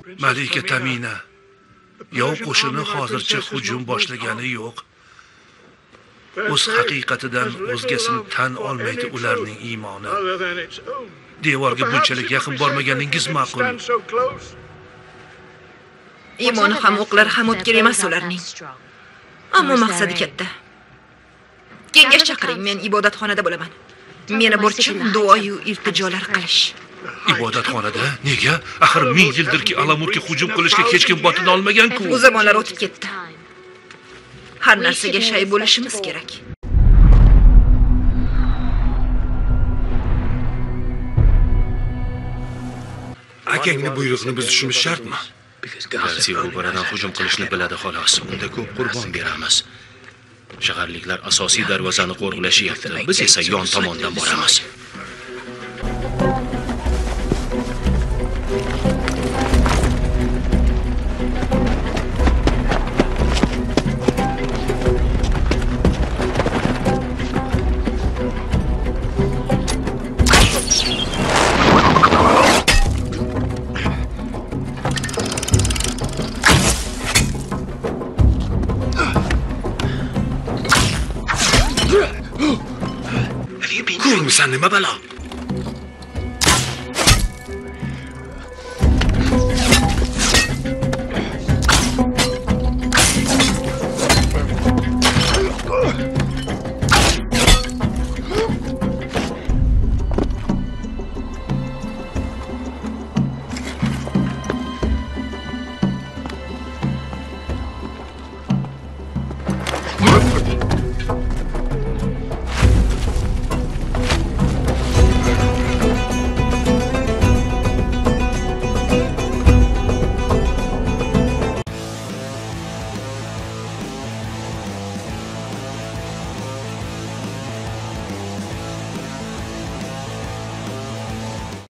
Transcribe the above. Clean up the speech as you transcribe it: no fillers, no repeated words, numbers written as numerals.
Malika Tamina, yov qo'shini hozircha hujum boshlagani yo'q. O'z haqiqatidan o'zgasini tan olmaydi ularning iymoni. Devorga bunchalik yaqin bormaganingiz ma'qul. Iymoni ham o'qlari ham o'tkir emas ularning. Ammo maqsadi katta. Kengash chaqiring, men ibodatxonada bo'laman. Meni burchim duoyu iltijolar qilish. Ibodatxonada? Nega? Axir 1000 yildirki Alamutga hujum qilishga hech kim botin olmagan-ku. U zamonlar o'tib ketdi. Har narsaga shay bo'lishimiz kerak. Akangni buyrug'ini buzishimiz shartmi? Garsi u buradan hujum qilishni biladi xolos. Unda ko'p qurbon beramiz. Shaharliklar asosiy darvozani qo'riqlashyapti. Biz esa yon tomondan boramiz. Ko'rmisan nima balo?